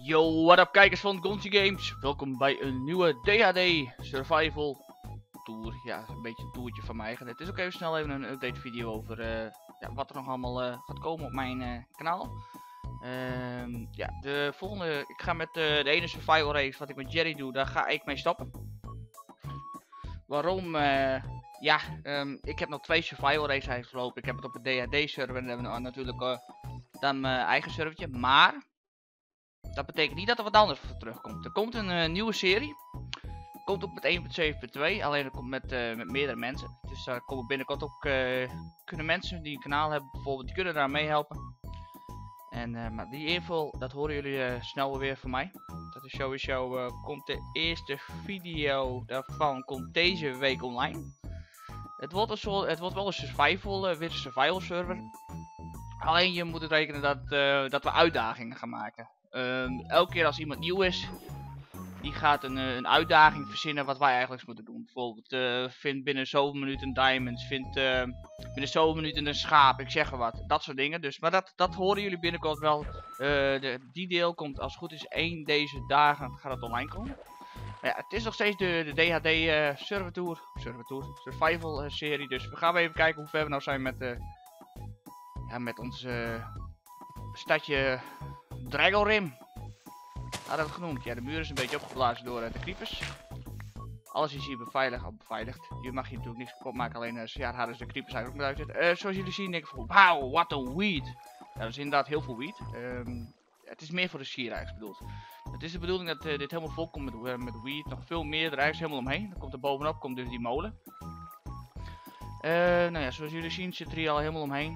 Yo, what up kijkers van Gonzi Games. Welkom bij een nieuwe DHD Survival Tour. Ja, een beetje een toertje van mij. Het is ook even snel een update video over ja, wat er nog allemaal gaat komen op mijn kanaal. Ja, de volgende, ik ga met de ene survival race wat ik met Jerry doe, daar ga ik mee stoppen. Waarom? Ja, ik heb nog 2 survival races uitgelopen. Ik heb het op de DHD server en hebben we natuurlijk dan mijn eigen servertje. Maar dat betekent niet dat er wat anders voor terugkomt. Er komt een nieuwe serie. Komt ook met 1.7.2. Alleen dat komt met meerdere mensen. Dus daar komen binnenkort ook kunnen mensen die een kanaal hebben bijvoorbeeld, die kunnen daar meehelpen. En maar die info, dat horen jullie snel weer van mij. Dat is sowieso, komt de eerste video daarvan komt deze week online. Het wordt wel een survival, weer een survival server. Alleen je moet het rekenen dat we uitdagingen gaan maken. Elke keer als iemand nieuw is, die gaat een uitdaging verzinnen wat wij eigenlijk moeten doen. Bijvoorbeeld vind binnen zoveel minuten een diamond, vind binnen zoveel minuten een schaap, ik zeg maar wat. Dat soort dingen. Dus, maar dat horen jullie binnenkort wel. Die deel komt als het goed is 1 deze dagen gaat het online komen. Maar ja, het is nog steeds de DHD Survival serie. Dus we gaan even kijken hoe ver we nou zijn met ons stadje Dragorim. Had het genoemd. Ja, de muur is een beetje opgeblazen door de creepers. Alles is hier beveiligd. Je mag hier natuurlijk niks kapot maken, alleen ja, hadden ze de creepers eigenlijk ook met uit. Zoals jullie zien denk ik van, wauw, wat een weed. Ja, dat is inderdaad heel veel weed. Het is meer voor de sierrijks bedoeld. Het is de bedoeling dat dit helemaal vol komt met weed. Nog veel meer, de rijks helemaal omheen. Dan komt er bovenop komt dus die molen. Nou ja, zoals jullie zien zit er hier al helemaal omheen.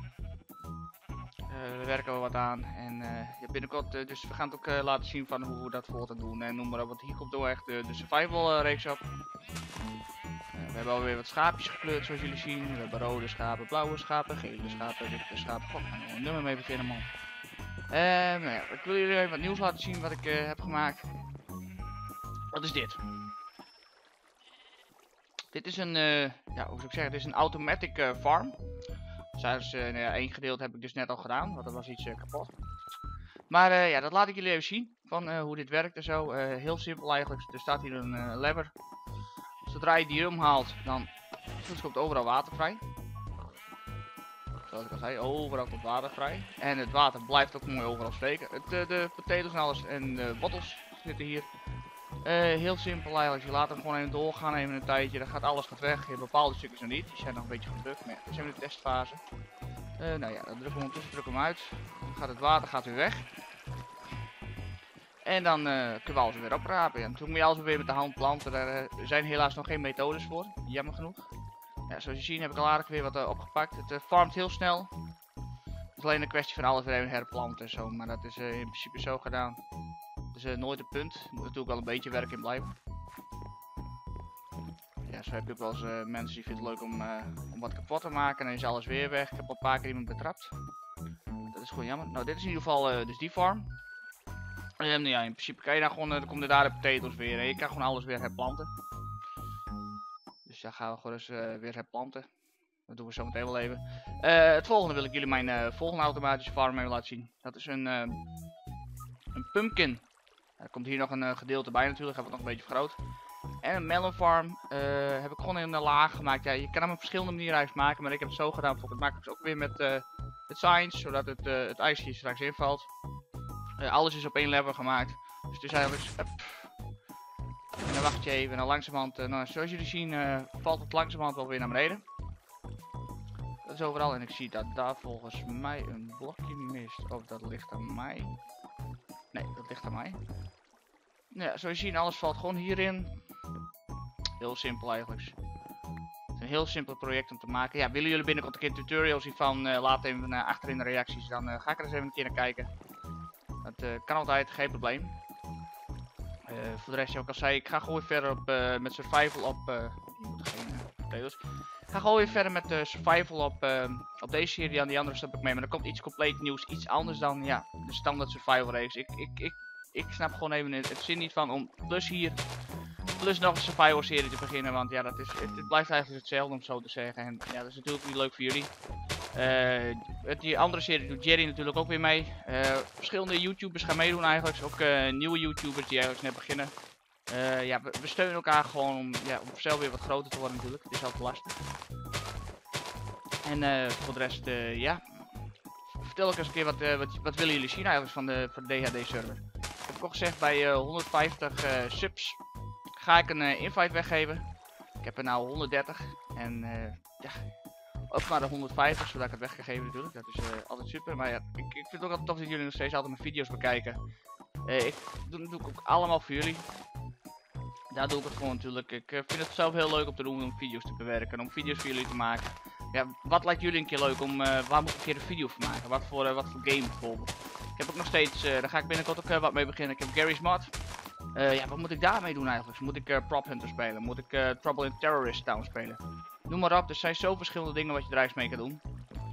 Daar werken we wat aan en ja, binnenkort, dus we gaan het ook laten zien van hoe we dat voor te doen en noem maar op, want hier komt ook echt de survival reeks op. We hebben alweer wat schaapjes gekleurd zoals jullie zien. We hebben rode schapen, blauwe schapen, gele schapen, witte schapen. God, ik ga een nummer mee beginnen man. Nou ja, ik wil jullie even wat nieuws laten zien wat ik heb gemaakt. Wat is dit? Dit is een, ja, hoe zou ik zeggen, dit is een automatic farm. Dus nou ja, 1 gedeelte heb ik dus net al gedaan, want dat was iets kapot. Maar ja, dat laat ik jullie even zien, van hoe dit werkt en zo. Heel simpel eigenlijk, er staat hier een lever. Zodra je die omhaalt, dan komt overal water vrij. Zoals ik al zei, overal komt water vrij. En het water blijft ook mooi overal steken. De potatoes en alles en de bottles zitten hier. Heel simpel eigenlijk, je laat hem gewoon even doorgaan, even een tijdje, dan gaat alles weg. Je hebt bepaalde stukjes nog niet, die zijn nog een beetje gedrukt, maar we zijn in de testfase. Nou ja, dan drukken we ondertussen hem uit, dan gaat het water weer weg. En dan kunnen we alles weer oprapen. Ja, toen moet je alles weer met de hand planten, daar zijn helaas nog geen methodes voor, jammer genoeg. Ja, zoals je ziet heb ik al aardig weer wat opgepakt, het farmt heel snel. Het is alleen een kwestie van alles weer even herplanten en zo, maar dat is in principe zo gedaan. Dus nooit een punt. Er moet natuurlijk wel een beetje werk in blijven. Ja, zo heb je ook wel eens mensen die vinden het leuk om wat kapot te maken. En dan is alles weer weg. Ik heb al een paar keer iemand betrapt. Dat is gewoon jammer. Nou, dit is in ieder geval dus die farm. Nou ja, in principe kan je dan gewoon, dan komen daar de potatoes weer. En je kan gewoon alles weer herplanten. Dus daar gaan we gewoon eens weer herplanten. Dat doen we zo meteen wel even. Het volgende wil ik jullie mijn volgende automatische farm even laten zien. Dat is een pumpkin. Er komt hier nog een gedeelte bij natuurlijk, hebben we het nog een beetje vergroot. En een melon farm heb ik gewoon in een laag gemaakt. Ja, je kan hem op verschillende manieren eigenlijk maken, maar ik heb het zo gedaan. Bijvoorbeeld maak ik het ook weer met signs, zodat het ijs hier straks invalt. Alles is op 1 level gemaakt. Dus het is eigenlijk... En dan wacht je even en dan langzamerhand, nou, zoals jullie zien valt het langzamerhand wel weer naar beneden. Dat is overal en ik zie dat daar volgens mij een blokje mist. Of dat ligt aan mij. Nee, dat ligt aan mij. Ja, zoals je ziet, alles valt gewoon hierin. Heel simpel eigenlijk. Het is een heel simpel project om te maken. Ja, willen jullie binnenkort een keer tutorials hiervan? Laat even achter in de reacties. Dan ga ik er eens even een keer naar kijken. Dat kan altijd, geen probleem. Voor de rest, zoals ik al zei, ik ga gewoon weer verder op, met survival op... Ik ga gewoon weer verder met survival op deze serie. Aan die andere stap ik mee. Maar er komt iets compleet nieuws. Iets anders dan ja, de standaard survival race. Ik snap gewoon even het zin niet van om plus nog een survival serie te beginnen. Want ja, het blijft eigenlijk hetzelfde om zo te zeggen. En ja, dat is natuurlijk niet leuk voor jullie. Die andere serie doet Jerry natuurlijk ook weer mee. Verschillende YouTubers gaan meedoen eigenlijk. Ook nieuwe YouTubers die eigenlijk net beginnen. Ja, we steunen elkaar gewoon om zelf weer wat groter te worden natuurlijk. Het is altijd lastig. En voor de rest, ja. Vertel ook eens een keer wat willen jullie zien eigenlijk van de DHD server. Ik heb ook gezegd bij 150 subs ga ik een invite weggeven. Ik heb er nou 130 en ja, ook maar de 150 zodat ik het weg kan geven natuurlijk. Dat is altijd super. Maar ja, ik vind het ook altijd tof dat jullie nog steeds altijd mijn video's bekijken. Dat doe ik ook allemaal voor jullie. Daar doe ik het voor natuurlijk. Ik vind het zelf heel leuk om te doen om video's te bewerken, om video's voor jullie te maken. Ja, wat lijkt jullie een keer leuk om, waar moet ik een keer een video van maken? Wat voor game bijvoorbeeld? Ik heb ook nog steeds, daar ga ik binnenkort ook wat mee beginnen. Ik heb Garry's Mod. Ja, wat moet ik daarmee doen eigenlijk? Moet ik Prop Hunter spelen? Moet ik Trouble in Terrorist Town spelen? Noem maar op, er zijn zo verschillende dingen wat je er eigenlijk mee kan doen.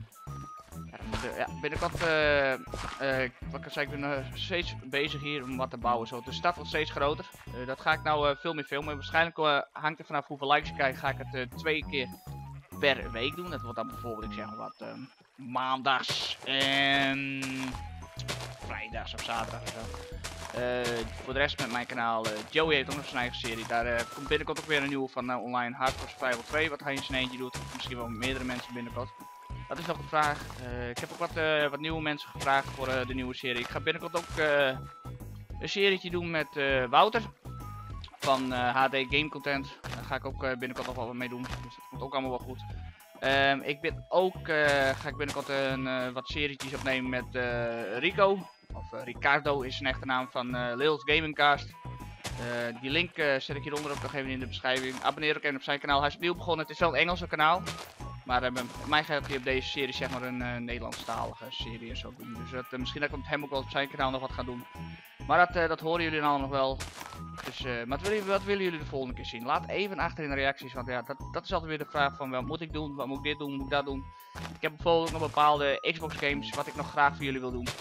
Ja, binnenkort, wat ik zei, ik ben steeds bezig hier om wat te bouwen. Zo. De stad wordt steeds groter. Dat ga ik nou veel meer filmen. Waarschijnlijk hangt er vanaf hoeveel likes ik krijg, ga ik het 2 keer per week doen. Dat wordt dan bijvoorbeeld, ik zeg maar wat, maandags en vrijdags of zaterdag of zo. Voor de rest met mijn kanaal, Joey heeft ook nog zijn eigen serie. Daar komt binnenkort ook weer een nieuwe van online Hardcore Survival 2, wat hij in zijn eentje doet. Of misschien wel meerdere mensen binnenkort. Dat is nog een vraag. Ik heb ook wat nieuwe mensen gevraagd voor de nieuwe serie. Ik ga binnenkort ook een serietje doen met Wouter van HD Game Content. Daar ga ik ook binnenkort nog wel wat mee doen. Dus dat komt ook allemaal wel goed. Ik ben ook, ga ik binnenkort wat serietjes opnemen met Rico. Of Ricardo is zijn echte naam van Lils Gamingcast. Die link zet ik hieronder ook nog even in de beschrijving. Abonneer ook even op zijn kanaal. Hij is opnieuw begonnen. Het is wel een Engelse kanaal. Maar mij gaat hij op deze serie zeg maar een Nederlandstalige serie en zo doen. Dus misschien dat ik met hem ook wel op zijn kanaal nog wat ga doen. Maar dat horen jullie allemaal nog wel. Dus wat willen jullie de volgende keer zien? Laat even achter in de reacties. Want ja, dat is altijd weer de vraag van wat moet ik doen? Wat moet ik dit doen? Moet ik dat doen? Ik heb bijvoorbeeld nog bepaalde Xbox games wat ik nog graag voor jullie wil doen.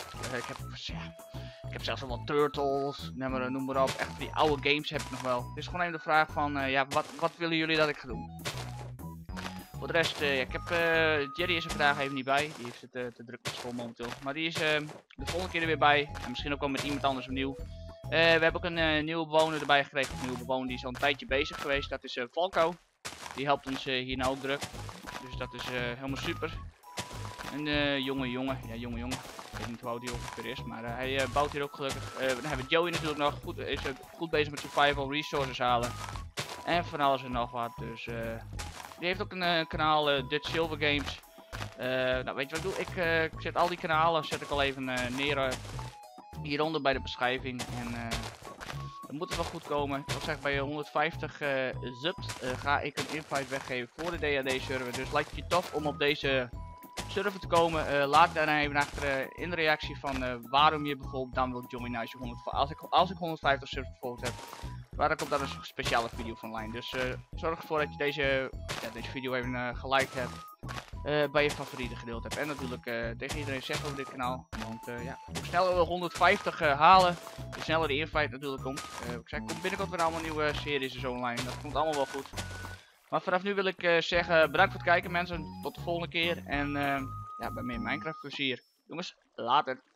Ik heb zelfs al wat Turtles, noem maar op. Echt die oude games heb ik nog wel. Het is gewoon even de vraag van ja, wat willen jullie dat ik ga doen? Voor de rest, ik heb Jerry is er vandaag even niet bij. Die heeft het te druk op school momenteel. Maar die is de volgende keer er weer bij. En misschien ook wel met iemand anders opnieuw. We hebben ook een nieuwe bewoner erbij gekregen. Een nieuwe bewoner die is al een tijdje bezig geweest. Dat is Falco. Die helpt ons hier nou ook druk. Dus dat is helemaal super. Een jonge jongen. Ja, jonge jongen. Ik weet niet hoe oud hij ongeveer is. Maar hij bouwt hier ook gelukkig. Dan hebben we Joey natuurlijk nog. Is goed bezig met survival resources halen. En van alles en nog wat. Dus die heeft ook een kanaal, Dutch Silver Games. Nou, weet je wat ik doe? Ik zet al die kanalen zet ik al even neer hieronder bij de beschrijving. En dan moet het wel goed komen. Ik wil zeggen, bij 150 subs ga ik een invite weggeven voor de DHD server. Dus lijkt het je tof om op deze server te komen? Laat daar even achter in de reactie van waarom je bijvoorbeeld dan wilt joinen als ik 150 subs bijvoorbeeld heb. Maar dan komt daar een speciale video van online. Dus zorg ervoor dat je deze video even geliked hebt. Bij je favorieten gedeeld hebt. En natuurlijk tegen iedereen zeggen over dit kanaal. Want ja, hoe sneller we 150 halen, hoe sneller de invite natuurlijk komt. Ik zei, komt binnenkort weer allemaal nieuwe series en zo online. Dat komt allemaal wel goed. Maar vanaf nu wil ik zeggen, bedankt voor het kijken mensen. Tot de volgende keer. En ja, bij meer Minecraft plezier. Jongens, later.